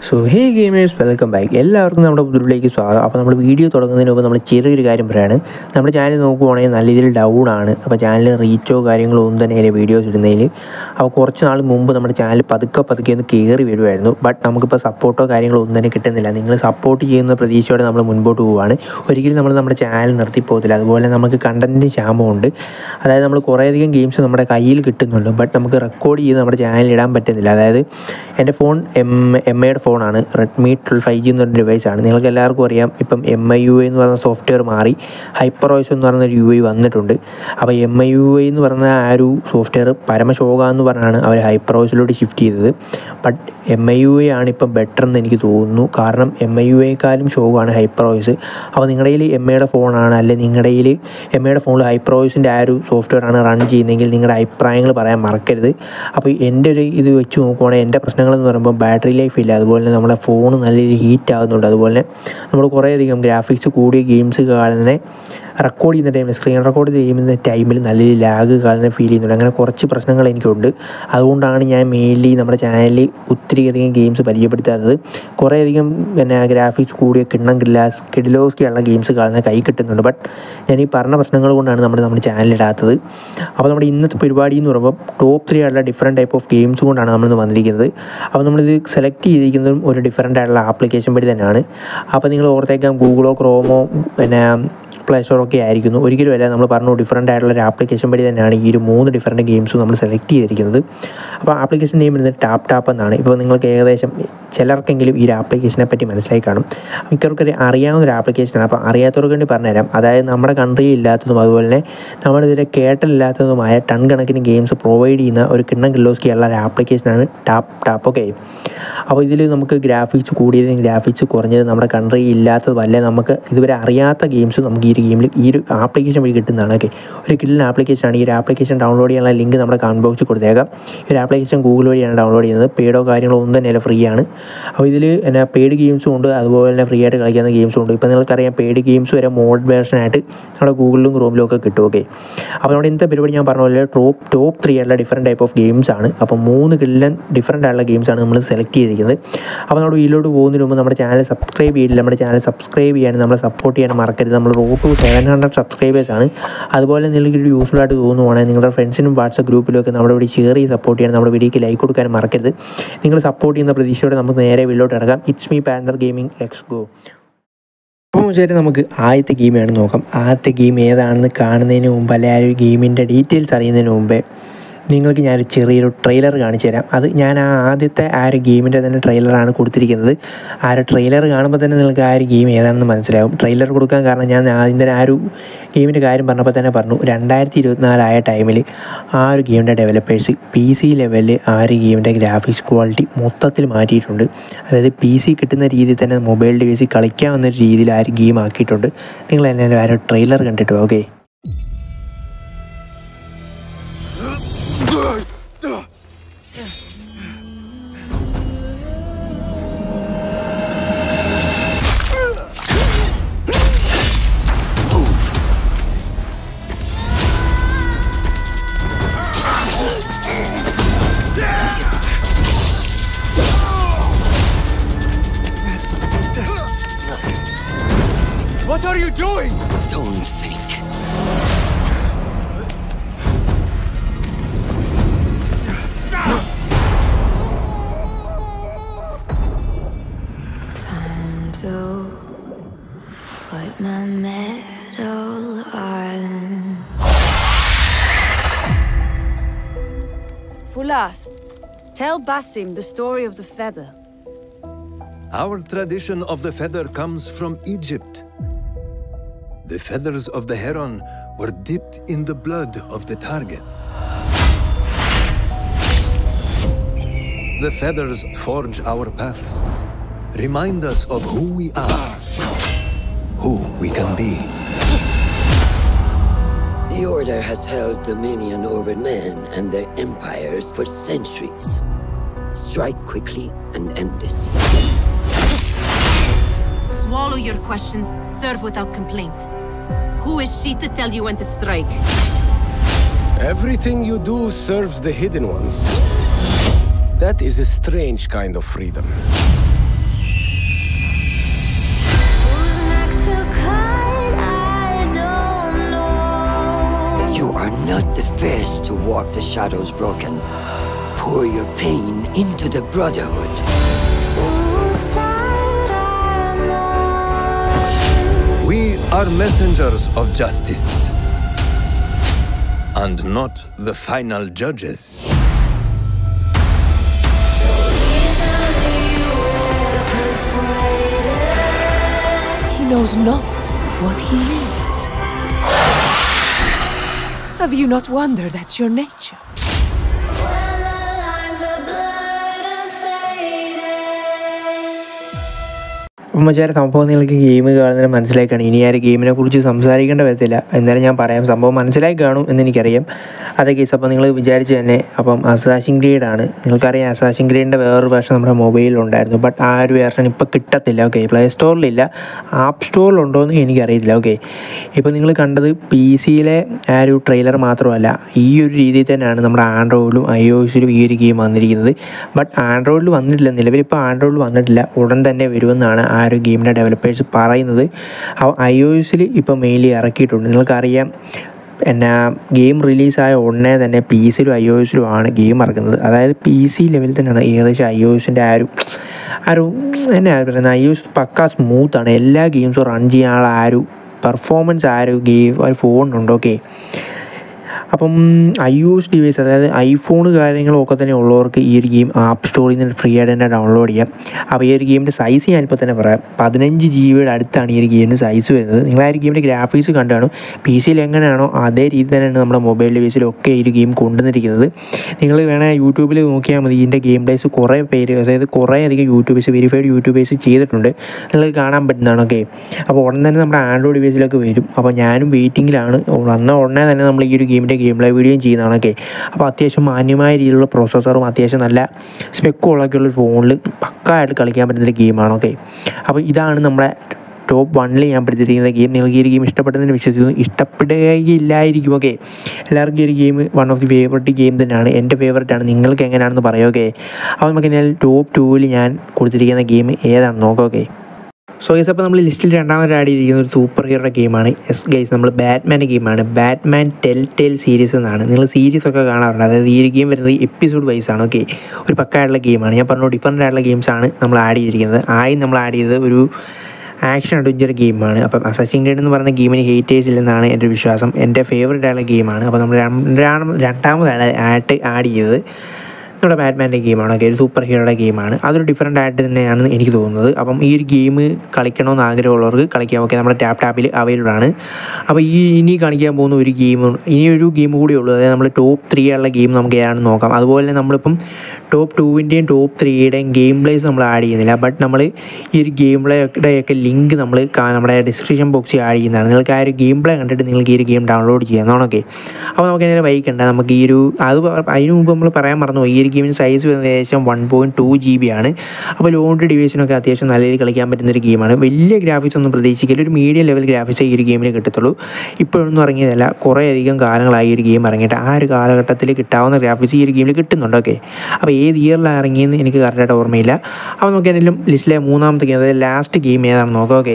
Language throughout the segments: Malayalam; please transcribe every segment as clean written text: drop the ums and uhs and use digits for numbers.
So hey gamers, welcome back. എല്ലാവർക്കും നമ്മുടെ പുതിയയിലേക്ക് സ്വാഗതം. അപ്പോൾ നമ്മൾ വീഡിയോ തുടങ്ങുന്നതിന് മുമ്പ് നമ്മൾ ചെറിയൊരു കാര്യം പറയാണ്. നമ്മുടെ ചാനൽ നോക്കുവാണെങ്കിൽ നല്ല രീതിയിൽ ഡൗൺ ആണ്. അപ്പോൾ ചാനലിൽ റീച്ചോ കാര്യങ്ങളോ ഒന്നും തന്നെ വീഡിയോസ് ഇടുന്നതിൽ. അപ്പോൾ കുറച്ച് നാൾ മുമ്പ് നമ്മുടെ ചാനൽ പതുക്കെ ഒന്ന് കയറി വരുമായിരുന്നു. ബട്ട് നമുക്കിപ്പോൾ സപ്പോർട്ടോ കാര്യങ്ങളോ ഒന്നും തന്നെ കിട്ടുന്നില്ല. നിങ്ങൾ സപ്പോർട്ട് ചെയ്യുന്ന പ്രതീക്ഷയോടെ നമ്മൾ മുൻപോട്ട് പോവുകയാണ്. ഒരിക്കലും നമ്മൾ നമ്മുടെ ചാനൽ നിർത്തിപ്പോകത്തില്ല. അതുപോലെ നമുക്ക് കണ്ടൻറ്റിന് ക്ഷാമമുണ്ട്. അതായത് നമ്മൾ കുറേയധികം ഗെയിംസ് നമ്മുടെ കയ്യിൽ കിട്ടുന്നുണ്ട്, ബട്ട് നമുക്ക് റെക്കോർഡ് ചെയ്ത് നമ്മുടെ ചാനലിൽ ഇടാൻ പറ്റുന്നില്ല. അതായത് എൻ്റെ ഫോൺ എംഐയുടെ ഫോണാണ്, റെഡ്മി 12 5G എന്ന് പറഞ്ഞ ഡിവൈസാണ്. നിങ്ങൾക്ക് എല്ലാവർക്കും അറിയാം, ഇപ്പം MIUI എന്ന് പറയുന്ന സോഫ്റ്റ്വെയർ മാറി HyperOS എന്ന് പറയുന്നൊരു UI വന്നിട്ടുണ്ട്. അപ്പോൾ MIUI എന്ന് പറയുന്ന ആ ഒരു സോഫ്റ്റ്വെയർ പരമശോക എന്ന് പറഞ്ഞാണ് അവർ HyperOSലോട്ട് ഷിഫ്റ്റ് ചെയ്തത്. ബട്ട് MIUI ആണ് ഇപ്പം ബെറ്റർ എന്ന് എനിക്ക് തോന്നുന്നു. കാരണം MIUIക്കാളും ശോകമാണ് HyperOS. അപ്പോൾ നിങ്ങളുടെ കയ്യിൽ എംഐയുടെ ഫോണാണ്, അല്ലെങ്കിൽ നിങ്ങളുടെ കയ്യിൽ എംഐയുടെ ഫോണിൽ HyperOSൻ്റെ ആ ഒരു സോഫ്റ്റ്വെയർ ആണ് റൺ ചെയ്യുന്നതെങ്കിൽ നിങ്ങളുടെ അഭിപ്രായങ്ങൾ പറയാൻ മറക്കരുത്. അപ്പോൾ എൻ്റെ ഒരു ഇത് വെച്ച് നോക്കുവാണെങ്കിൽ എൻ്റെ പ്രശ്നങ്ങളെന്ന് പറയുമ്പോൾ ബാറ്ററി ലൈഫ് ഇല്ല, അതുപോലെ തന്നെ നമ്മുടെ ഫോൺ നല്ല രീതിയിൽ ഹീറ്റ് ആകുന്നുണ്ട്. അതുപോലെ നമ്മൾ കുറേയധികം ഗ്രാഫിക്സ് കൂടിയ ഗെയിംസ് കാണുന്ന റെക്കോർഡ് ചെയ്യുന്ന ടൈമിൽ, സ്ക്രീൻ റെക്കോർഡ് ചെയ്യുന്ന ടൈമിൽ നല്ല രീതിയിൽ ലാഗ് കാണുന്ന ഫീൽ ചെയ്യുന്നുണ്ട്. അങ്ങനെ കുറച്ച് പ്രശ്നങ്ങൾ എനിക്കുണ്ട്. അതുകൊണ്ടാണ് ഞാൻ മെയിൻലി നമ്മുടെ ചാനലിൽ ഒത്തിരിയധികം ഗെയിംസ് പരിചയപ്പെടുത്താത്തത്. കുറേയധികം പിന്നെ ഗ്രാഫിക്സ് കൂടിയ കിഡിലോസ്കിയുള്ള ഗെയിംസ് കാണുന്ന കൈ കിട്ടുന്നുണ്ട്. ബട്ട് ഞാൻ ഈ പറഞ്ഞ പ്രശ്നങ്ങൾ കൊണ്ടാണ് നമ്മുടെ ചാനലിടാത്തത്. അപ്പോൾ നമ്മുടെ ഇന്നത്തെ പരിപാടി എന്ന് പറയുമ്പോൾ ടോപ്പ് 3 ആയിട്ടുള്ള ഡിഫറെൻറ്റ് ടൈപ്പ് ഓഫ് ഗെയിംസ് കൊണ്ടാണ് നമ്മളിന്ന് വന്നിരിക്കുന്നത്. അപ്പോൾ നമ്മളിത് സെലക്ട് ചെയ്തിരിക്കുന്നതും ഒരു ഡിഫറെൻ്റ് ആയിട്ടുള്ള ആപ്ലിക്കേഷൻ വഴി തന്നെയാണ്. അപ്പോൾ നിങ്ങൾ ഓർത്തേക്കാം ഗൂഗിളോ ക്രോമോ പിന്നെ പ്ലേ സ്റ്റോറൊക്കെ ആയിരിക്കുന്നു. ഒരിക്കലും അല്ല, നമ്മൾ പറഞ്ഞു ഡിഫറെൻ്റ് ആയിട്ടുള്ള ഒരു ആപ്ലിക്കേഷൻ വഴി തന്നെയാണ് ഈ ഒരു 3 ഡിഫറെൻറ്റ് ഗെയിംസും നമ്മൾ സെലക്ട് ചെയ്തിരിക്കുന്നത്. അപ്പോൾ ആപ്ലിക്കേഷൻ നെയിം വരുന്നത് ടാപ്പ് എന്നാണ്. ഇപ്പോൾ നിങ്ങൾക്ക് ഏകദേശം ചിലർക്കെങ്കിലും ഈ ഒരു ആപ്ലിക്കേഷനെ പറ്റി മനസ്സിലായി കാണും. മിക്കവർക്കൊരു അറിയാവുന്ന ഒരു ആപ്ലിക്കേഷനാണ്. അപ്പോൾ അറിയാത്തവർക്ക് വേണ്ടി പറഞ്ഞുതരാം. അതായത് നമ്മുടെ കൺട്രിയിൽ ഇല്ലാത്തതും അതുപോലെ തന്നെ നമ്മുടെ ഇതിലെ കേട്ടില്ലാത്തതുമായ ടൺ കണക്കിന് ഗെയിംസ് പ്രൊവൈഡ് ചെയ്യുന്ന ഒരു കിഡിലോസ്കിയുള്ള ഒരു ആപ്ലിക്കേഷനാണ് ടാപ്പ്. ഓക്കെ, അപ്പോൾ ഇതിൽ നമുക്ക് ഗ്രാഫിക്സ് കൂടിയതും ഗ്രാഫിക്സ് കുറഞ്ഞതും നമ്മുടെ കൺട്രിയിൽ ഇല്ലാത്തതുമല്ല, നമുക്ക് ഇതുവരെ അറിയാത്ത ഗെയിംസ് നമുക്ക് ഈ ഒരു ആപ്ലിക്കേഷൻ വഴി കിട്ടുന്നതാണ്. ഓക്കെ, ഒരു കിഡിലിന് ആപ്ലിക്കേഷനാണ്. ഈ ഒരു ആപ്ലിക്കേഷൻ ഡൗൺലോഡ് ചെയ്യാനുള്ള ലിങ്ക് നമ്മുടെ കമൻറ്റ് ബോക്സിൽ കൊടുത്തേക്കാം. ഈ ഒരു ആപ്ലിക്കേഷൻ ഗൂഗിൾ വഴിയാണ് ഡൗൺലോഡ് ചെയ്യുന്നത്. പെയ്ഡോ കാര്യങ്ങളോ ഒന്നും തന്നെ ഫ്രീ ആണ്. അപ്പോൾ ഇതിൽ എന്നാ പെയ്ഡ് ഗെയിംസും ഉണ്ട്, അതുപോലെ തന്നെ ഫ്രീ ആയിട്ട് കളിക്കുന്ന ഗെയിംസും ഉണ്ട്. ഇപ്പോൾ നിങ്ങൾക്കറിയാം പെയ്ഡ് ഗെയിംസ് വരെ മോഡ് വേർഷനായിട്ട് നമ്മുടെ ഗൂഗിളിലും ക്രോമിലും ഒക്കെ കിട്ടും. ഓക്കെ, അപ്പോൾ നമ്മുടെ ഇന്നത്തെ പരിപാടി ഞാൻ പറഞ്ഞ പോലെ ടോപ്പ് 3 ആയിട്ടുള്ള ഡിഫറെൻറ്റ് ടൈപ്പ് ഓഫ് ഗെയിംസ് ആണ്. അപ്പോൾ 3 കിഡിലൻ ഡിഫറെൻ്റ് ആയിട്ടുള്ള ഗെയിംസാണ് നമ്മൾ സെലക്ട് ചെയ്തിരിക്കുന്നത്. അപ്പോൾ നമ്മുടെ വീഡിയോയിലോട്ട് പോകുന്നതിന് മുമ്പ് നമ്മുടെ ചാനൽ സബ്സ്ക്രൈബ് ചെയ്തില്ല, നമ്മുടെ ചാനൽ സബ്സ്ക്രൈബ് ചെയ്യാനും നമ്മളെ സപ്പോർട്ട് ചെയ്യാനും മറക്കരുത്. നമ്മൾ റോഡ് ടു 700 സബ്സ്ക്രൈബേഴ്സാണ്. അതുപോലെ നിങ്ങൾക്ക് ഒരു യൂസ്ഫുൾ ആയിട്ട് തോന്നുവാണെങ്കിൽ നിങ്ങളുടെ ഫ്രണ്ട്സിനും വാട്സപ്പ് ഗ്രൂപ്പിലും ഒക്കെ നമ്മുടെ വീഡിയോ ഷെയർ ചെയ്ത് സപ്പോർട്ട് ചെയ്യാനും നമ്മുടെ വീഡിയോക്ക് ലൈക്ക് കൊടുക്കാനും മറക്കരുത്. നിങ്ങൾ സപ്പോർട്ട് ചെയ്യുന്ന പ്രതീക്ഷയോടെ നമുക്ക് നേരെ വീഡിയോട്ട് ഇറങ്ങാം. It's me panther gaming, let's go. അപ്പോൾ ശരി, നമുക്ക് ആദ്യത്തെ ഗെയിമാണ് നോക്കാം. ആദ്യത്തെ ഗെയിം ഏതാണെന്ന് കാണുന്നതിന് മുമ്പ്, അല്ലെങ്കിൽ ആ ഒരു ഗെയിമിൻ്റെ ഡീറ്റെയിൽസ് അറിയുന്നതിന് മുമ്പേ നിങ്ങൾക്ക് ഞാനൊരു ചെറിയൊരു ട്രെയിലർ കാണിച്ചു തരാം. അത് ഞാൻ ആദ്യത്തെ ആ ഒരു ഗെയിമിൻ്റെ തന്നെ ട്രെയിലറാണ് കൊടുത്തിരിക്കുന്നത്. ആ ഒരു ട്രെയിലർ കാണുമ്പോൾ തന്നെ നിങ്ങൾക്ക് ആ ഒരു ഗെയിം ഏതാണെന്ന് മനസ്സിലാവും. ട്രെയിലർ കൊടുക്കാൻ കാരണം ഞാൻ ആദ്യം ആ ഒരു ഗെയിമിൻ്റെ കാര്യം പറഞ്ഞപ്പോൾ തന്നെ പറഞ്ഞു, 2024 ആയ ടൈമിൽ ആ ഒരു ഗെയിമിൻ്റെ ഡെവലപ്പേഴ്സ് PC ലെവലിൽ ആ ഒരു ഗെയിമിൻ്റെ ഗ്രാഫിക്സ് ക്വാളിറ്റി മൊത്തത്തിൽ മാറ്റിയിട്ടുണ്ട്. അതായത് PC കിട്ടുന്ന രീതിയിൽ തന്നെ മൊബൈൽ ഡിവൈസിൽ കളിക്കാവുന്ന രീതിയിൽ ആ ഒരു ഗെയിം ആക്കിയിട്ടുണ്ട്. നിങ്ങൾ എന്നാലും ആ ഒരു ട്രെയിലർ കണ്ടിട്ടോ. Okay, What are you doing? Don't think. Time to put my medal on. Fulath, tell Basim the story of the feather. Our tradition of the feather comes from Egypt. The feathers of the heron were dipped in the blood of the targets. The feathers forge our paths, remind us of who we are, who we can be. The Order has held dominion over men and their empires for centuries. Strike quickly and end this. Swallow your questions, serve without complaint. Who is she to tell you when to strike? Everything you do serves the hidden ones. That is a strange kind of freedom. wish to walk the shadows broken. Pour your pain into the Brotherhood. We are messengers of justice, and not the final judges. He knows not what he is. Have you not wondered that's your nature? അപ്പം മച്ചാരെ സംഭവം നിങ്ങൾക്ക് ഗെയിം കാണുന്നതിന് മനസ്സിലായി കാണും. ഇനി ആ ഒരു ഗെയിമിനെ കുറിച്ച് സംസാരിക്കേണ്ട വരത്തില്ല. എന്നാലും ഞാൻ പറയാം, സംഭവം മനസ്സിലായി കാണും എന്നെനിക്കറിയാം. അതേ കേസ് അപ്പോൾ നിങ്ങൾ വിചാരിച്ച് തന്നെ അപ്പം അസാസിൻ ക്രീഡ് ആണ്. നിങ്ങൾക്കറിയാം അസാസിൻ ക്രീഡിൻ്റെ വേറൊരു വേർഷൻ നമ്മുടെ മൊബൈലിലുണ്ടായിരുന്നു. ബട്ട് ആ ഒരു വേർഷൻ ഇപ്പോൾ കിട്ടത്തില്ല. ഓക്കെ, പ്ലേ സ്റ്റോറിലില്ല, ആപ്പ് സ്റ്റോറിലുണ്ടോ എന്ന് എനിക്കറിയത്തില്ല. ഓക്കെ, ഇപ്പോൾ നിങ്ങൾ കണ്ടത് പി സിയിലെ ആ ഒരു ട്രെയിലർ മാത്രമല്ല, ഈ ഒരു രീതിയിൽ തന്നെയാണ് നമ്മുടെ ആൻഡ്രോയിഡിലും iOS-ലും ഈ ഒരു ഗെയിം വന്നിരിക്കുന്നത്. ബട്ട് ആൻഡ്രോയിഡിൽ വന്നിട്ടില്ല, നിലവിലിപ്പോൾ ആൻഡ്രോയിഡിൽ വന്നിട്ടില്ല, ഉടൻ തന്നെ വരുമെന്നാണ് ആ ഒരു ഗെയിമിൻ്റെ ഡെവലപ്പേഴ്സ് പറയുന്നത്. iOS-ൽ ഇപ്പോൾ മെയിൻലി ഇറക്കിയിട്ടുണ്ട്. നിങ്ങൾക്കറിയാം എന്നാ ഗെയിം റിലീസായ ഉടനെ തന്നെ പി സിയിലും iOS-ലും ആണ് ഗെയിം ഇറക്കുന്നത്. അതായത് പി സി ലെവലിൽ തന്നെയാണ് ഏകദേശം iOS-ൻ്റെ ആ ഒരു എന്നാ പറയുന്നത്, iOS പക്കാ സ്മൂത്താണ്. എല്ലാ ഗെയിംസും റൺ ചെയ്യാനുള്ള ആ ഒരു പെർഫോമൻസ് ആ ഒരു ഫോണിനുണ്ട്. ഓക്കെ, അപ്പം iOS ഡിവൈസ്, അതായത് ഐഫോൺ കാര്യങ്ങളൊക്കെ തന്നെ ഉള്ളവർക്ക് ഈ ഒരു ഗെയിം ആപ്പ് സ്റ്റോറിൽ നിന്ന് ഫ്രീ ആയിട്ട് തന്നെ ഡൗൺലോഡ് ചെയ്യാം. അപ്പോൾ ഈ ഒരു ഗെയിമിൻ്റെ സൈസ് ഞാനിപ്പോൾ തന്നെ പറയാം, 15 GB അടുത്താണ് ഈ ഒരു ഗെയിമിൻ്റെ സൈസ് വരുന്നത്. നിങ്ങൾ ആ ഒരു ഗെയിമിൻ്റെ ഗ്രാഫിക്സ് കണ്ടു കാണും. പി സിയിൽ എങ്ങനെയാണോ അതേ രീതി തന്നെയാണ് നമ്മുടെ മൊബൈൽ ഡിവൈസിലൊക്കെ ഈ ഒരു ഗെയിം കൊണ്ടുവന്നിരിക്കുന്നത്. നിങ്ങൾ വേണേൽ യൂട്യൂബിൽ നോക്കിയാൽ മതി, ഇതിൻ്റെ ഗെയിം പ്ലേസ് കുറേ പേര്, അതായത് കുറേ അധികം യൂട്യൂബേഴ്സ്, വെരിഫൈഡ് യൂട്യൂബേഴ്സ് ചെയ്തിട്ടുണ്ട്. നിങ്ങൾക്ക് കാണാൻ പറ്റുന്നതാണ്. ഓക്കെ, അപ്പോൾ ഉടൻ തന്നെ നമ്മുടെ ആൻഡ്രോയിഡ് ഡിവൈസിലൊക്കെ വരും. അപ്പോൾ ഞാനും വെയിറ്റിങ്ങിലാണ്. വന്ന ഉടനെ തന്നെ നമ്മൾ ഈ ഒരു ഗെയിമിൻ്റെ ഗെയിം പ്ലേ വീഡിയോയും ചെയ്യുന്നതാണ്. ഓക്കെ, അപ്പോൾ അത്യാവശ്യം മാന്യമായ രീതിയിലുള്ള പ്രോസസ്സറും അത്യാവശ്യം നല്ല സ്പെക്കുകളൊക്കെയുള്ളൊരു ഫോണിൽ പക്കായിട്ട് കളിക്കാൻ പറ്റുന്നൊരു ഗെയിമാണ്. ഓക്കെ, അപ്പോൾ ഇതാണ് നമ്മുടെ ടോപ്പ് 1 ഞാൻ പഠിച്ചിരിക്കുന്ന ഗെയിം. നിങ്ങൾക്ക് ഈ ഒരു ഗെയിം ഇഷ്ടപ്പെട്ടെന്ന് വിശ്വസിക്കുന്നു. ഇഷ്ടപ്പെടുകയില്ലായിരിക്കും. ഓക്കെ, എല്ലാവർക്കും ഈ ഒരു game one of the favourite game തന്നെയാണ്. എൻ്റെ ഫേവറേറ്റാണ്. നിങ്ങൾക്ക് എങ്ങനെയാണെന്ന് പറയാം. ഓക്കെ, അപ്പോൾ നമുക്ക് ഞാൻ ടോപ്പ് 2 ഞാൻ കൊടുത്തിരിക്കുന്ന ഗെയിം ഏതാണെന്ന് നോക്കാം. ഓക്കെ, സോ ഗൈസ്, അപ്പോൾ നമ്മൾ ലിസ്റ്റിൽ രണ്ടാമത് ആഡ് ചെയ്തിരിക്കുന്ന ഒരു സൂപ്പർ ഹീറോയുടെ ഗെയിമാണ്. ഗൈസ്, നമ്മൾ ബാറ്റ്മാൻ്റെ ഗെയിമാണ്. ബാറ്റ്മാൻ ടെൽ സീരീസ് എന്നാണ്. നിങ്ങൾ സീരീസൊക്കെ കാണാറുണ്ട്. അതായത് ഈ ഒരു ഗെയിം വരുന്നത് എപ്പിസോഡ് വൈസാണ്. ഓക്കെ, ഒരു പക്കായിട്ടുള്ള ഗെയിമാണ്. ഞാൻ പറഞ്ഞു ഡിഫറൻ്റ് ആയിട്ടുള്ള ഗെയിംസാണ് നമ്മൾ ആഡ് ചെയ്തിരിക്കുന്നത്. നമ്മൾ ആഡ് ചെയ്തത് ഒരു ആക്ഷൻ അഡ്വഞ്ചർ ഗെയിമാണ്. അപ്പം അസാസിൻ ക്രീഡ് എന്ന് പറയുന്ന ഗെയിമിന് ഹേറ്റേഴ്സ് ഇല്ലെന്നാണ് എൻ്റെ വിശ്വാസം. എൻ്റെ ഫേവറേറ്റ് ആയിട്ടുള്ള ഗെയിമാണ്. അപ്പോൾ നമ്മൾ രണ്ടാമതാണ് ആഡ് ചെയ്തത് നമ്മുടെ ബാറ്റ്മാൻ്റെ ഗെയിമാണ്. ഓക്കെ, ഒരു സൂപ്പർ ഹീറോയുടെ ഗെയിമാണ്. അതൊരു ഡിഫറൻ്റ് ആയിട്ട് തന്നെയാണ് എനിക്ക് തോന്നുന്നത്. അപ്പം ഈ ഒരു ഗെയിം കളിക്കണമെന്ന് ആഗ്രഹമുള്ളവർക്ക് കളിക്കാം. ഓക്കെ, നമ്മുടെ ടാപ്പിൽ അവൈലബിൾ ആണ്. അപ്പോൾ ഇനി കാണിക്കാൻ പോകുന്ന ഒരു ഇനിയൊരു ഗെയിം കൂടിയേ ഉള്ളൂ. അതായത് നമ്മൾ ടോപ്പ് 3 ഉള്ള ഗെയിം നമുക്ക് ഏതാണെന്ന് നോക്കാം. അതുപോലെ തന്നെ നമ്മളിപ്പം ടോപ്പ് 2-ൻ്റെയും ടോപ്പ് 3-യുടെയും ഗെയിം പ്ലേസ് നമ്മൾ ആഡ് ചെയ്യുന്നില്ല. ബട്ട് നമ്മൾ ഈ ഒരു ഗെയിം പ്ലേയുടെയൊക്കെ ലിങ്ക് നമ്മൾ നമ്മുടെ ഡിസ്ക്രിപ്ഷൻ ബോക്സിൽ ആഡ് ചെയ്യുന്നതാണ്. നിങ്ങൾക്ക് ആ ഒരു ഗെയിം പ്ലേ കണ്ടിട്ട് നിങ്ങൾക്ക് ഈ ഒരു ഗെയിം ഡൗൺലോഡ് ചെയ്യാവുന്നതാണ്. ഓക്കെ, അപ്പോൾ നമുക്ക് അതിനെ വൈകണ്ട. നമുക്ക് ഈ ഒരു അതിന് മുമ്പ് നമ്മൾ പറയാൻ മറന്നു, ഈ ഒരു ഗെയിമിന് സൈസ് വരുന്നത് ഏകദേശം 1.2 GB ആണ്. അപ്പോൾ ലോണ്ട് ഡിവൈസിനൊക്കെ അത്യാവശ്യം നല്ല രീതിയിൽ കളിക്കാൻ പറ്റുന്നൊരു ഗെയിമാണ്. വലിയ ഗ്രാഫിക്സ് ഒന്നും പ്രതീക്ഷിക്കില്ല. ഒരു മീഡിയം ലെവൽ ഗ്രാഫിക്സ് ഈ ഒരു ഗെയിമിന് കിട്ടത്തുള്ളൂ. ഇപ്പോഴൊന്നും ഇറങ്ങിയതല്ല, കുറേ അധികം കാലങ്ങളായി ഈ ഒരു ഗെയിം ഇറങ്ങിയിട്ട്. ആ ഒരു കാലഘട്ടത്തിൽ കിട്ടാവുന്ന ഗ്രാഫിക്സ് ഈ ഒരു ഗെയിമിൽ കിട്ടുന്നുണ്ട്. ഓക്കെ, അപ്പോൾ ഏത് ഇയറിലാണ് ഇറങ്ങിയെന്ന് എനിക്ക് കറക്റ്റായിട്ട് ഓർമ്മയില്ല. അപ്പോൾ നമുക്ക് എന്തെങ്കിലും ലിസ്റ്റിലെ മൂന്നാമത്തെ ഗെയിം, അതായത് ലാസ്റ്റ് ഗെയിം ഏതാണെന്ന് നോക്കാം. ഓക്കെ,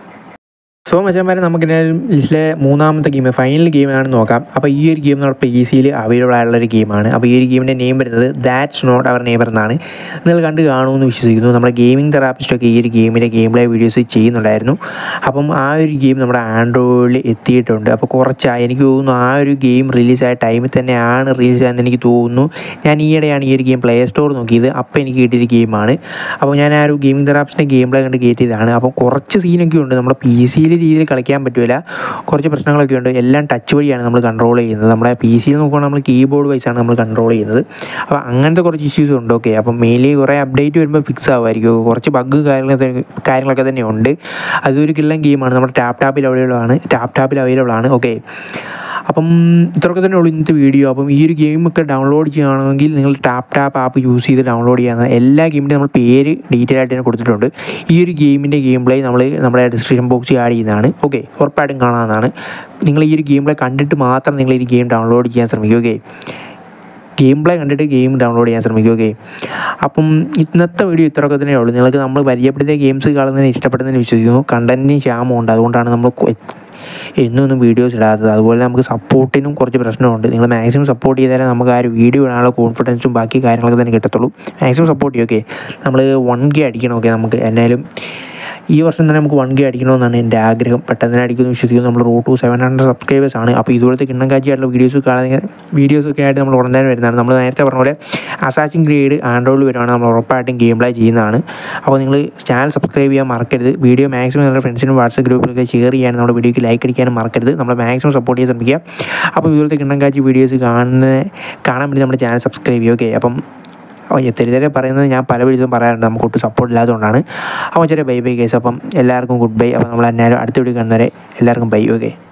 സോ മച്ചാന്മാരെ, നമുക്ക് ലിസ്റ്റിലെ മൂന്നാമത്തെ ഗെയിം, ഫൈനൽ ഗെയിമാണെന്ന് നോക്കാം. അപ്പോൾ ഈ ഒരു ഗെയിം നമ്മുടെ പി സിയിൽ അവൈലബിൾ ആയിട്ടുള്ളൊരു ഗെയിമാണ്. അപ്പോൾ ഈ ഒരു ഗെയിമിൻ്റെ നെയിം വരുന്നത് ദാറ്റ്സ് നോട്ട് അവർ നെയ്ബർ എന്നാണ്. നിങ്ങൾ കണ്ട് കാണുമെന്ന് വിശ്വസിക്കുന്നു. നമ്മുടെ ഗെയിമിംഗ് തെറാപ്പിസ്റ്റൊക്കെ ഈ ഒരു ഗെയിമിൻ്റെ ഗെയിം പ്ലേ വീഡിയോസ് ചെയ്യുന്നുണ്ടായിരുന്നു. അപ്പം ആ ഒരു ഗെയിം നമ്മുടെ ആൻഡ്രോയിഡിൽ എത്തിയിട്ടുണ്ട്. അപ്പോൾ കുറച്ചായി, എനിക്ക് തോന്നുന്നു ആ ഒരു ഗെയിം റിലീസായ ടൈമിൽ തന്നെയാണ് റിലീസായെന്ന് എനിക്ക് തോന്നുന്നു. ഞാൻ ഈയിടെയാണ് ഈ ഒരു ഗെയിം പ്ലേ സ്റ്റോർ നോക്കിയത്. അപ്പോൾ എനിക്ക് കിട്ടിയൊരു ഗെയിമാണ്. അപ്പോൾ ഞാൻ ആ ഒരു ഗെയിമിംഗ് തെറാപ്പിസ്റ്റിൻ്റെ ഗെയിം പ്ലേ കണ്ട് കയറ്റിയതാണ്. അപ്പോൾ കുറച്ച് സീനൊക്കെ ഉണ്ട്. നമ്മുടെ പി സിയിൽ രീതിയിൽ കളിക്കാൻ പറ്റില്ല, കുറച്ച് പ്രശ്നങ്ങളൊക്കെ ഉണ്ട്. എല്ലാം ടച്ച് വഴിയാണ് നമ്മൾ കൺട്രോൾ ചെയ്യുന്നത്. നമ്മുടെ പി സിയിൽ നോക്കുകയാണെങ്കിൽ നമ്മൾ കീബോർഡ് വൈസാണ് നമ്മൾ കൺട്രോൾ ചെയ്യുന്നത്. അപ്പോൾ അങ്ങനത്തെ കുറച്ച് ഇഷ്യൂസ് ഉണ്ട്. ഓക്കെ, അപ്പം മെയിൻലി കുറേ അപ്ഡേറ്റ് വരുമ്പോൾ ഫിക്സ് ആവുമായിരിക്കും. കുറച്ച് ബഗ് കാര്യങ്ങളൊക്കെ തന്നെ ഉണ്ട്. അതൊരു കിള്ളൻ ഗെയിമാണ്. നമ്മുടെ ടാപ്പിൽ അവൈലബിൾ ആണ്. ഓക്കെ, അപ്പം ഇത്രയൊക്കെ തന്നെ ഉള്ളൂ ഇന്നത്തെ വീഡിയോ. അപ്പം ഈ ഒരു ഗെയിമൊക്കെ ഡൗൺലോഡ് ചെയ്യുകയാണെങ്കിൽ നിങ്ങൾ ടാപ്പ് ആപ്പ് യൂസ് ചെയ്ത് ഡൗൺലോഡ് ചെയ്യാവുന്ന എല്ലാ ഗെയിമിൻ്റെയും നമ്മൾ പേര് ഡീറ്റെയിൽ ആയിട്ട് തന്നെ കൊടുത്തിട്ടുണ്ട്. ഈ ഒരു ഗെയിമിൻ്റെ ഗെയിം പ്ലേ നമ്മുടെ ഡിസ്ക്രിപ്ഷൻ ബോക്സിൽ ആഡ് ചെയ്യുന്നതാണ്. ഓക്കെ, ഉറപ്പായിട്ടും കാണാവുന്നതാണ്. നിങ്ങൾ ഈ ഒരു ഗെയിം പ്ലേ കണ്ടിട്ട് മാത്രം നിങ്ങൾ ഈ ഗെയിം ഡൗൺലോഡ് ചെയ്യാൻ ശ്രമിക്കുക. ഓക്കെ, ഗെയിം പ്ലേ കണ്ടിട്ട് ഗെയിം ഡൗൺലോഡ് ചെയ്യാൻ ശ്രമിക്കുക. ഓക്കെ, അപ്പം ഇന്നത്തെ വീഡിയോ ഇത്രയൊക്കെ തന്നെ ഉള്ളൂ. നിങ്ങൾക്ക് നമ്മൾ പരിചയപ്പെടുത്തിയ ഗെയിംസ് കാണുന്നതിന് ഇഷ്ടപ്പെടുന്നതിന് വിശ്വസിക്കുന്നു. കണ്ടൻറ്റിന് ക്ഷാമമുണ്ട്, അതുകൊണ്ടാണ് നമ്മൾ എന്നൊന്നും വീഡിയോസ് ഇടാത്തത്. അതുപോലെ നമുക്ക് സപ്പോർട്ടിനും കുറച്ച് പ്രശ്നമുണ്ട്. നിങ്ങൾ മാക്സിമം സപ്പോർട്ട് ചെയ്താലേ നമുക്ക് ആ ഒരു വീഡിയോ ഇടാനുള്ള കോൺഫിഡൻസും ബാക്കി കാര്യങ്ങളൊക്കെ തന്നെ കിട്ടത്തുള്ളൂ. മാക്സിമം സപ്പോർട്ട് ചെയ്യും. ഓക്കെ, നമ്മൾ 1K അടിക്കണം. ഓക്കെ, നമുക്ക് എന്നാലും ഈ വർഷം തന്നെ നമുക്ക് 1K അടിക്കണമെന്നാണ് എൻ്റെ ആഗ്രഹം. പെട്ടെന്ന് തന്നെ അടിക്കുമെന്ന് വിശ്വസിക്കുന്നു. നമ്മൾ റോഡ് ടു 700 സബ്സ്ക്രൈബേഴ്സാണ്. അപ്പോൾ ഇതുപോലത്തെ കിണ്ണം കാഴ്ചയായിട്ടുള്ള വീഡിയോസൊക്കെ ആയിട്ട് നമ്മൾ ഉടൻ തന്നെ വരുന്നതാണ്. നമ്മൾ നേരത്തെ പറഞ്ഞ പോലെ അസാസിൻ ക്രീഡ് ആൻഡ്രോയിഡിൽ വരുവാണ്, നമ്മൾ ഉറപ്പായിട്ടും ഗെയിം പ്ലേ ചെയ്യുന്നതാണ്. അപ്പോൾ നിങ്ങൾ ചാനൽ സബ്സ്ക്രൈബ് ചെയ്യാൻ മറക്കരുത്. വീഡിയോ മാക്സിമം നിങ്ങളുടെ ഫ്രണ്ട്സിനും വാട്സപ്പ് ഗ്രൂപ്പിലൊക്കെ ഷെയർ ചെയ്യാനും നമ്മുടെ വീഡിയോയ്ക്ക് ലൈക്ക് അടിക്കാനും മറക്കരുത്. നമ്മൾ മാക്സിമം സപ്പോർട്ട് ചെയ്യാൻ ശ്രമിക്കുക. അപ്പോൾ ഇതുപോലത്തെ കിണ്ണം കാഴ്ച വീഡിയോസ് കാണാൻ വേണ്ടി നമ്മുടെ ചാനൽ സബ്സ്ക്രൈബ് ചെയ്യുക. ഓക്കെ, അപ്പം തെരെ പറയുന്നത് ഞാൻ പല വീഡിയോസും പറയാറുണ്ട്, നമുക്ക് ഒട്ടും സപ്പോർട്ട് ഇല്ലാത്തതുകൊണ്ടാണ്. അപ്പോൾ ചെറിയ ബൈ ബൈ കേസ്. അപ്പം എല്ലാവർക്കും ഗുഡ് ബൈ. അപ്പോൾ നമ്മൾ എന്നാലും അടുത്ത വീഡിയോ കാണുന്നവരെ എല്ലാവർക്കും ബൈ. ഓക്കെ.